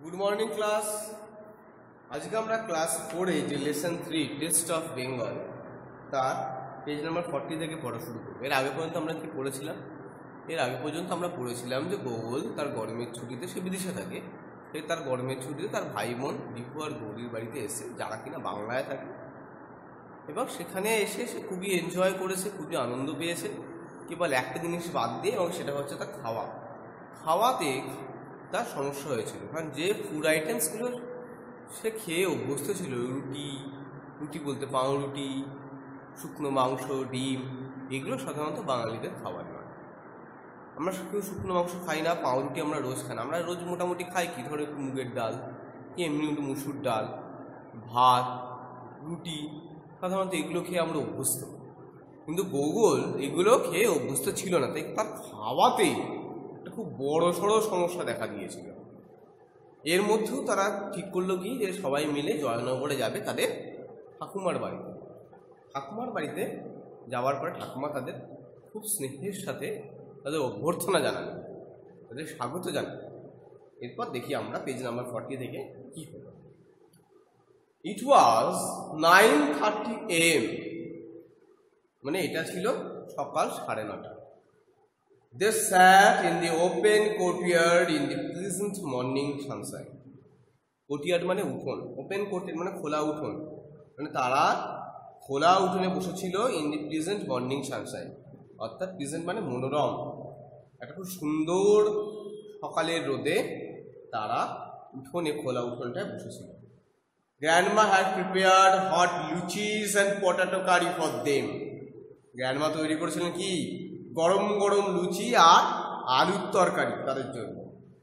Good morning class. आज के আমরা ক্লাস 4 এ যে লেসন 3 টেস্ট অফ বেঙ্গল তার পেজ নাম্বার 40 থেকে পড়া শুরু করব। এর আগে পর্যন্ত আমরা কি পড়েছিলাম? এর আগে পর্যন্ত আমরা পড়েছিলাম যে গোগল তার গরমের ছুটিতে সে বিদেশে থাকে। সে তার গরমের ছুটিতে তার ভাই বোন দীপু আর গৌরীর বাড়িতে এসে, যারা কিনা বাংলায় থাকে, এবং সেখানে এসে সে খুবই এনজয় করেছে, খুবই আনন্দ পেয়েছে, কেবল একটা জিনিস বাদ দিয়ে, এবং সেটা হচ্ছে তার খাওয়াতে তার সমস্যা হয়েছিল। কারণ যে ফুড আইটেমসগুলো সে খেয়ে অভ্যস্ত ছিল, রুটি বলতে পাউরুটি, শুকনো মাংস, ডিম, এগুলো সাধারণত বাঙালিদের খাবার নয়। আমরা কেউ শুকনো মাংস খাই না, পাউরুটি আমরা রোজ খাই না। আমরা রোজ মোটামুটি খাই কি, ধরো একটু মুগের ডাল, কি এমনি একটু মুসুর ডাল, ভাত, রুটি, সাধারণত এগুলো খেয়ে আমরা অভ্যস্ত। কিন্তু গোগল এগুলো খেয়ে অভ্যস্ত ছিল না, তাই তার খাওয়াতে একটা খুব বড় সড়ো সমস্যা দেখা দিয়েছিল। এর মধ্যেও তারা ঠিক করলো কি, যে সবাই মিলে জয়নগরে যাবে তাদের ঠাকুমার বাড়িতে। ঠাকুমার বাড়িতে যাওয়ার পরে ঠাকুমা তাদের খুব স্নেহের সাথে তাদের অভ্যর্থনা জানালেন, তাদের স্বাগত জানালেন। এরপর দেখি আমরা পেজ নাম্বার 40 থেকে কি হলো। ইট ওয়াজ 9:30 AM, মানে এটা ছিল সকাল 9:30। They sat in the open courtyard in the pleasant morning sunshine. Courtyard মানে উঠোন, ওপেন কোর্টইয়ার্ড মানে খোলা উঠোন, মানে তারা খোলা উঠোনে বসেছিল। In the pleasant morning sunshine, অর্থাৎ প্লিজেন্ট মানে মনোরম, একটা খুব সুন্দর সকালের রোদে তারা উঠোনে, খোলা উঠোনটায় বসেছিল। Grandma had prepared hot luchis and potato curry for them. Grandma তৈরি করেছিলেন কি, গরম গরম লুচি আর আলুর তরকারি তাদের জন্য।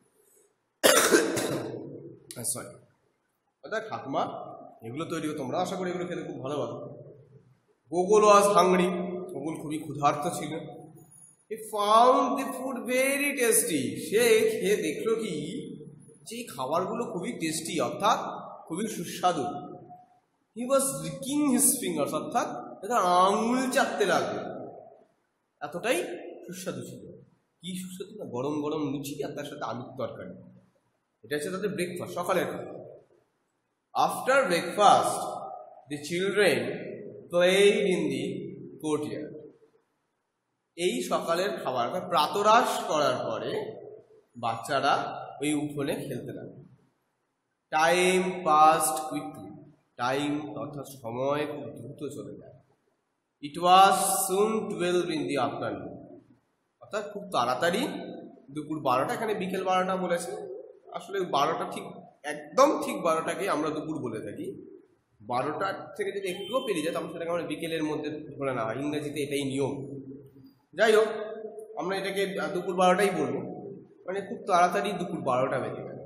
সরি, অর্থাৎ ঠাকুমা এগুলো তৈরি করতো। তোমরা আশা করি এগুলো খেতে খুব ভালোবাসো। গোগল ওয়াজ হাংরি, গোগল খুবই ক্ষুধার্ত ছিল। He found the food very tasty. সে খেয়ে দেখলো কি, যে খাবারগুলো খুবই টেস্টি, অর্থাৎ খুবই সুস্বাদু। He was licking his fingers, অর্থাৎ এটা আঙুল চাটতে লাগলো, এতটাই সুস্বাদু ছিল। কি সুস্বাদু না, গরম গরম লুচি আর তার সাথে আলুর তরকারি। এটা হচ্ছে তাদের ব্রেকফাস্ট, সকালের খাবার। After breakfast the children played in the courtyard. এই সকালের খাবার প্রাতরাশ করার পরে বাচ্চারা ওই উঠোনে খেলতে লাগলো। টাইম পাস্ট কুইকলি, টাইম অর্থাৎ সময় খুব দ্রুত চলে যায়। ইট ওয়াজ সুন 12 ইন দি আফটারনুন, অর্থাৎ খুব তাড়াতাড়ি দুপুর 12টা, এখানে বিকেল 12টা বলেছে, আসলে 12টা ঠিক, একদম ঠিক 12টাকে আমরা দুপুর বলে থাকি। 12টা থেকে যদি একটুও পেরিয়ে যায় তখন সেটাকে আমরা বিকেলের মধ্যে ধরে নেওয়া, ইংরেজিতে এটাই নিয়ম। যাই হোক, আমরা এটাকে দুপুর 12টাই বলবো, মানে খুব তাড়াতাড়ি দুপুর 12টা বেজে গেল।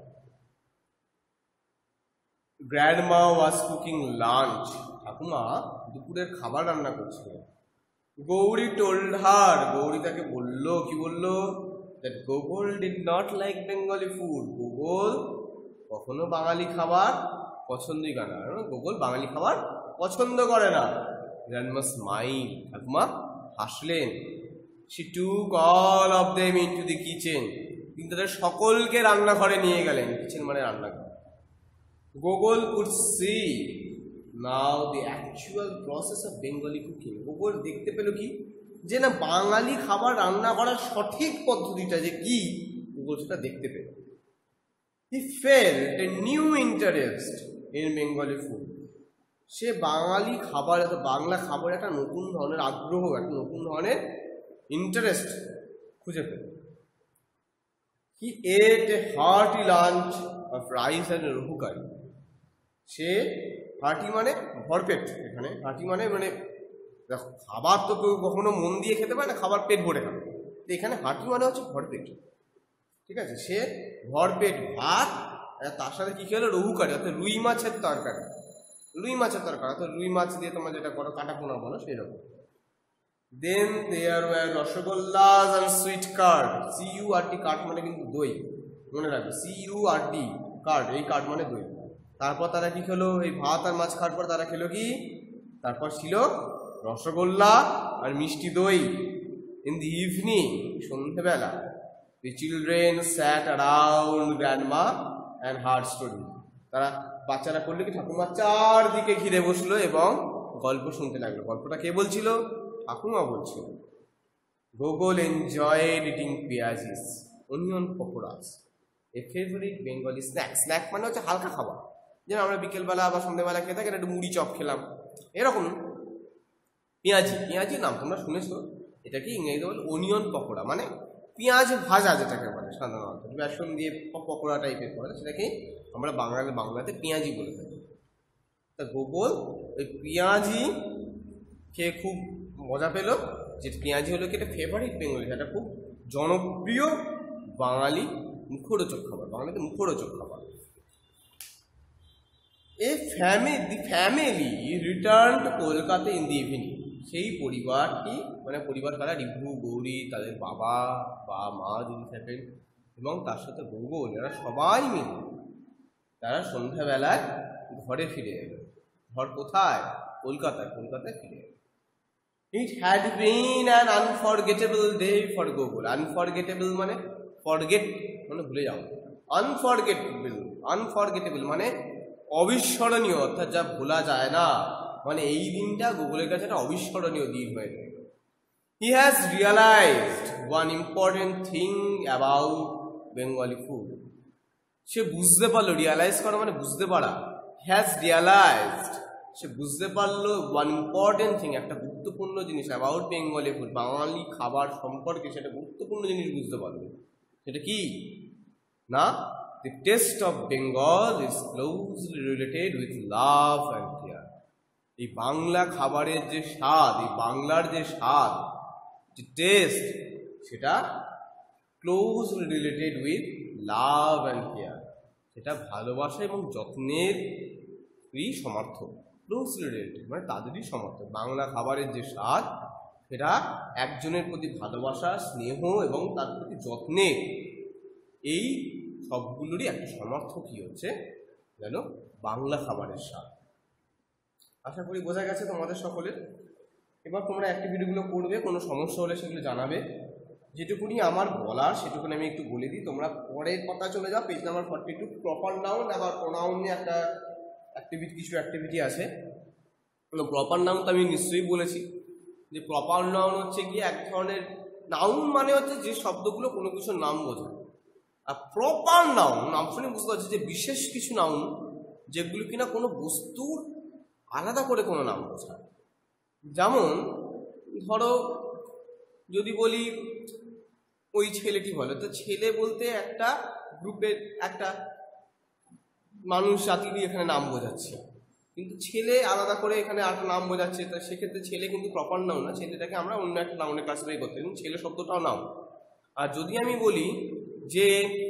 গ্র্যান্ডমা ওয়াজ কুকিং লাঞ্চ, ঠাকুমা দুপুরের খাবার রান্না করছিলেন। গৌরী টোল্ড হার, গৌরী তাকে বলল, কি বলল, that Gogol did not like Bengali food. Gogol কখনো বাঙালি খাবার পছন্দই করে না, গোগল বাঙালি খাবার পছন্দ করে না। গ্র্যান্ডমা স্মাইল, ঠাকুমা হাসলেন। She took all of them into the kitchen, তিনি তাদের সকলকে রান্নাঘরে নিয়ে গেলেন। কিচেন মানে রান্নাঘর। Gogol could see now the actual process of Bengali cooking. Gogol দেখতে পেল কি, যে না বাঙালি খাবার রান্না করার সঠিক পদ্ধতিটা যে কি, গোগল সেটা দেখতে পেল। He felt a new interest in Bengali food. সে বাঙালি খাবার, বাংলা খাবার একটা নতুন ধরনের আগ্রহ, একটা নতুন ধরনের ইন্টারেস্ট খুঁজে পেল। He ate a hearty lunch of rice and rohu curry. সে হার্টি মানে ভরপেট, এখানে হার্টি মানে মানে দেখো, খাবার তো কেউ কখনো মন দিয়ে খেতে পারে না, খাবার পেট ভরে খাবে। তো এখানে হার্টি মানে হচ্ছে ভরপেট, ঠিক আছে। সে ভরপেট ভাত, তার সাথে কি খেলো, রহু কারি, অর্থাৎ রুই মাছের তরকারি। রুই মাছের তরকারি অর্থাৎ রুই মাছ দিয়ে তোমরা যেটা করো, কাটা পোনা বলো, সেই রকম। Then there were rasgullas and sweet curd. CURD, curd মানে কিন্তু দই, মনে রাখবে। CURD, কার্ড, এই কার্ড মানে দই। তারপর তারা কি খেলো, এই ভাত আর মাছ খাওয়ার পর তারা খেলো কি, তারপর ছিল রসগোল্লা আর মিষ্টি দই। ইন দি ইভিনিং, সন্ধ্যেবেলা, the children sat around grandma and heard story. তারা বাচ্চারা করলো কি, ঠাকুমার চারদিকে ঘিরে বসলো এবং গল্প শুনতে লাগলো। গল্পটা কে বলছিল? ঠাকুমা বলছিল। Gogol enjoyed eating peyajis onion pakoras, a favourite Bengali snack. Snack মানে হচ্ছে হালকা খাবার, যেন আমরা বিকেলবেলা বা সন্ধ্যেবেলা খেয়ে থাকি, একটু মুড়ি চপ খেলাম এরকম। পেঁয়াজি, পেঁয়াজির নাম তোমরা শুনেছো, এটাকে ইংরেজিতে বলে অনিয়ন পকোড়া, মানে পেঁয়াজ ভাজা যেটাকে বলে সাধারণত বেসন দিয়ে পকোড়া টাইপের করে, সেটাকে আমরা বাংলাতে পেঁয়াজি বলে থাকি। তা গোগোল ওই পেঁয়াজি খেয়ে খুব মজা পেল, যে পেঁয়াজি হলো কি একটা ফেভারিট বেঙ্গলি, এটা খুব জনপ্রিয় বাঙালি মুখরোচক খাবার, বাঙালিতে মুখরোচক খাবার। The family return to Kolkata in the evening. সেই পরিবারটি, মানে পরিবার কারা, রিভু, গৌরী, তাদের বাবা বা মা যদি থাকেন এবং তার সাথে গোগোল, এরা সবাই মিলে তারা সন্ধ্যাবেলায় ঘরে ফিরে এলো। ঘর কোথায়? কলকাতায়। কলকাতায় ফিরে এলো। It had been an unforgettable day for Gogol. Unforgettable মানে forget মানে ভুলে যাও, unforgettable মানে অবিস্মরণীয়, অর্থাৎ যা ভোলা যায় না, মানে এই দিনটা গোগোলের কাছে একটা অবিস্মরণীয় দিন হয়ে গেল। He has realized one important thing about Bengali food. সে বুঝতে পারলো, রিয়ালাইজ করা মানে বুঝতে পারা। He has realized, সে বুঝতে পারলো ওয়ান ইম্পর্টেন্ট থিং, একটা গুরুত্বপূর্ণ জিনিস, অ্যাবাউট বেঙ্গলি ফুড, বাঙালি খাবার সম্পর্কে সেটা গুরুত্বপূর্ণ জিনিস বুঝতে পারলো। সেটা কি না, the taste of Bengal is closely related with love and care. এই বাংলা খাবারের যে স্বাদ, এই বাংলার যে স্বাদ, যে টেস্ট, সেটা closely related with love and care, সেটা ভালোবাসা এবং যত্নের সমর্থক। ক্লোজলি রিলেটেড মানে তাদেরই সমর্থক। বাংলা খাবারের যে স্বাদ, সেটা একজনের প্রতি ভালোবাসা, স্নেহ এবং তার প্রতি যত্নের, এই সবগুলোরই একটা সমর্থকই হচ্ছে যেন বাংলা খাবারের স্বাদ। আশা করি বোঝা গেছে তোমাদের সকলের। এবার তোমরা অ্যাক্টিভিটিগুলো করবে, কোনো সমস্যা হলে সেগুলো জানাবে। যেটুকুনি আমার বলার সেটুকুনি আমি একটু বলে দিই, তোমরা পরের পাতা চলে যাও, পেজ নাম্বার 42। প্রপার নাউন আবার প্রোনাউন নিয়ে একটা কিছু অ্যাক্টিভিটি আছে। প্রপার নাউন তো আমি নিশ্চয়ই বলেছি যে প্রপার নাউন হচ্ছে গিয়ে এক ধরনের নাউন, মানে হচ্ছে যে শব্দগুলো কোনো কিছুর নাম বোঝায়। আর প্রপার নাউন নাম শুনে বুঝতে পারছি যে বিশেষ কিছু নাউন যেগুলো কিনা কোনো বস্তুর আলাদা করে কোনো নাম বোঝায়। যেমন ধরো যদি বলি ওই ছেলেটি বলে, তো ছেলে বলতে একটা গ্রুপের একটা মানুষ জাতি দিয়ে এখানে নাম বোঝাচ্ছে, কিন্তু ছেলে আলাদা করে এখানে একটা নাম বোঝাচ্ছে, তা সেক্ষেত্রে ছেলে কিন্তু প্রপার নাউন না, ছেলেটাকে আমরা অন্য একটা নাউনে ক্লাসিফাই করতে পারি, ছেলে শব্দটাও নাউন। আর যদি আমি বলি যে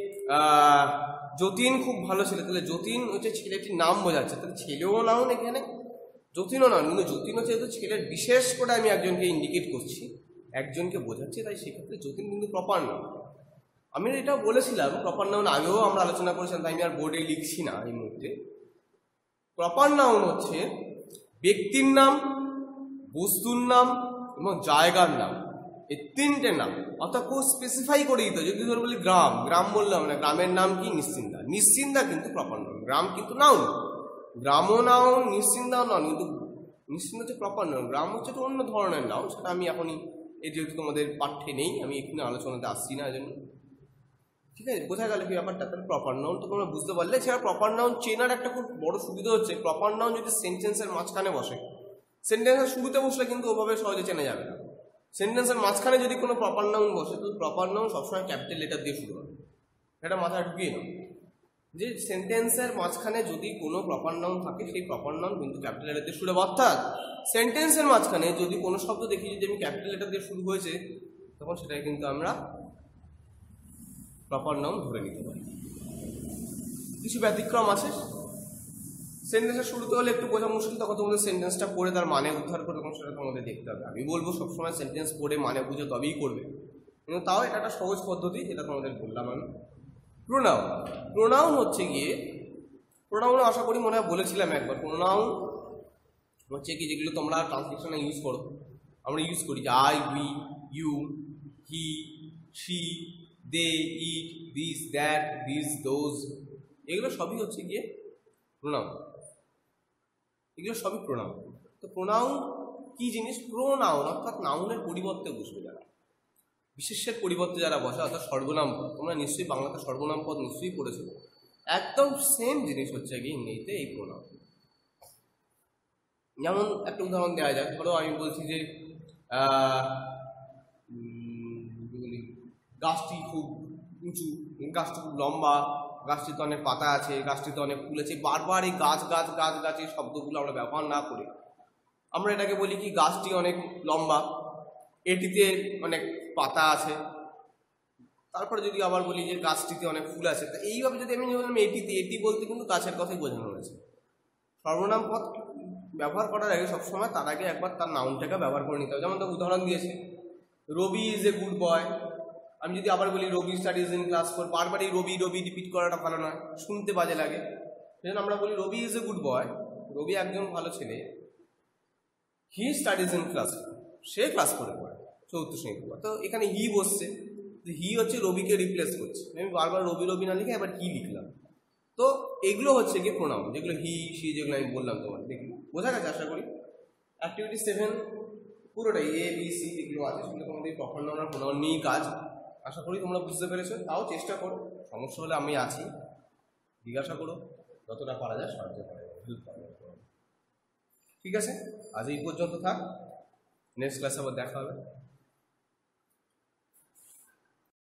যতীন খুব ভালো ছেলে, তাহলে যতীন হচ্ছে ছেলেটির নাম বোঝাচ্ছে, তাহলে ছেলেও নাউন এখানে, যতীনও নাউন, কিন্তু যতীন হচ্ছে যেহেতু ছেলের বিশেষ করে আমি একজনকে ইন্ডিকেট করছি, একজনকে বোঝাচ্ছি, তাই সেক্ষেত্রে যতীন কিন্তু প্রপার নাউন। আমি এটাও বলেছিলাম প্রপার নাউন আগেও আমরা আলোচনা করেছিলাম, তাই আমি আর বোর্ডে লিখছি না এই মুহূর্তে। প্রপার নাউন হচ্ছে ব্যক্তির নাম, বস্তুর নাম এবং জায়গার নাম, এই তিনটে নাম। অর্থাৎ খুব স্পেসিফাই করে দিতে, যদি ধর বলি গ্রাম, গ্রাম বললাম না, গ্রামের নাম কি নিশ্চিন্দা, নিশ্চিন্দা কিন্তু প্রপার নাউন, গ্রাম কিন্তু নাউন, গ্রামও নাউন, নিশ্চিন্দাও নাউন, কিন্তু নিশ্চিন্দা হচ্ছে প্রপার নাউন, গ্রাম হচ্ছে একটা অন্য ধরনের নাউন, সেটা আমি এখনই এই যেহেতু তোমাদের পাঠ্যে নেই, আমি এখানে আলোচনাতে আসছি না, এই জন্য। ঠিক আছে, বোঝা গেল কি ব্যাপারটা? তাহলে প্রপার নাউন তো তোমরা বুঝতে পারলে। সেটা প্রপার নাউন চেনার একটা খুব বড় সুবিধা হচ্ছে, প্রপার নাউন যদি সেন্টেন্সের মাঝখানে বসে, সেন্টেন্সের শুরুতে বসলে কিন্তু ওভাবে সহজে চেনা যাবে না। সেন্টেন্সের মাঝখানে যদি কোনো প্রপার নাউন বসে, তো প্রপার নাউন সবসময় ক্যাপিটাল লেটার দিয়ে শুরু হবে, এটা মাথায় ঢুকিয়ে নাও যে সেন্টেন্সের মাঝখানে যদি কোনো প্রপার নাউন থাকে, সেই প্রপার নাউন কিন্তু ক্যাপিটাল লেটার দিয়ে শুরু হবে। অর্থাৎ সেন্টেন্সের মাঝখানে যদি কোনো শব্দ দেখি যদি আমি ক্যাপিটাল লেটার দিয়ে শুরু হয়েছে, তখন সেটাই কিন্তু আমরা প্রপার নাউন ধরে নিতে পারি। কিছু ব্যতিক্রম আছে, সেন্টেন্সের শুরুতে হলে একটু বোঝা মুশকিল, তখন তোমাদের সেন্টেন্সটা পড়ে তার মানে উদ্ধার করে তখন সেটা তোমাদের দেখতে হবে। আমি বলবো সবসময় সেন্টেন্স পড়ে মানে বুঝে তবেই করবে, কিন্তু তাও এটা একটা সহজ পদ্ধতি, যেটা তোমাদের বললাম আমি। প্রোনাউন, প্রোনাউন হচ্ছে গিয়ে, প্রোনাউন আশা করি মনে হয় বলেছিলাম একবার, প্রোনাউন হচ্ছে কি যেগুলো তোমরা ট্রান্সলেশনে ইউজ করো, আমরা ইউজ করি যে I, we, you, he, she, they, it, this, that, this, those, এগুলো সবই হচ্ছে গিয়ে প্রোনাউন, এগুলো সবই প্রোনাউন। তো প্রোনাউন কি জিনিস? প্রোনাউন অর্থাৎ নাউনের পরিবর্তে বসবে যারা, বিশেষ্যের পরিবর্তে যারা বসে, অর্থাৎ সর্বনাম পদ। তোমরা নিশ্চয়ই বাংলাতে সর্বনাম পদ নিশ্চয়ই পড়েছো, একদম সেম জিনিস হচ্ছে গিয়ে ইংরেজিতে এই প্রোনাউন। যেমন একটা উদাহরণ দেওয়া যাক, ধরো আমি বলছি যে গাছটি খুব উঁচু, গাছটি খুব লম্বা, গাছটিতে অনেক পাতা আছে, গাছটিতে অনেক ফুল আছে। বারবার এই গাছ গাছ গাছ গাছ এই শব্দগুলো আমরা ব্যবহার না করে আমরা এটাকে বলি কি গাছটি অনেক লম্বা, এটিতে অনেক পাতা আছে। তারপরে যদি আবার বলি যে গাছটিতে অনেক ফুল আছে, তা এইভাবে যদি আমি বললাম এটিতে, এটি বলতে কিন্তু গাছের কথাই বোঝানো হয়েছে। সর্বনাম পদ ব্যবহার করার আগে সবসময় তার আগে একবার তার নাউনটাকে ব্যবহার করে নিতে হবে। যেমন তো উদাহরণ দিয়েছে, রবি ইজ এ গুড বয়। আমি যদি আবার বলি রবি স্টাডিজ ইন ক্লাস 4, বারবার এই রবি রবি রিপিট করাটা ভালো নয়, শুনতে বাজে লাগে। সেজন্য আমরা বলি রবি ইজ এ গুড বয়, রবি একজন ভালো ছেলে। হি স্টাডিজ ইন ক্লাস 4, সে ক্লাস 4 পড়ে, 4th শ্রেণীতে পড়ে। তো এখানে হি বসছে, হি হচ্ছে রবিকে রিপ্লেস করছে। আমি বারবার রবি রবি না লিখে এবার হি লিখলাম। তো এগুলো হচ্ছে কি প্রোনাউন, যেগুলো হি সি যেগুলো আমি বললাম তোমাদের, দেখি বোঝা গেছে আশা করি। অ্যাক্টিভিটি 7 পুরোটাই এ বি সি যেগুলো আছে সেগুলো তোমাদের প্রপার নাউন আর প্রোনাউন নিয়েই কাজ। আশা করি তোমরা বুঝতে পেরেছো। তাও চেষ্টা করো, সমস্যা হলে আমি আছি, জিজ্ঞাসা করো, যতটা পারা যায় সাহায্য করা যাবে, হেল্প করা যাবে। ঠিক আছে, আজ এই পর্যন্ত থাক, নেক্সট ক্লাসে আবার দেখা হবে।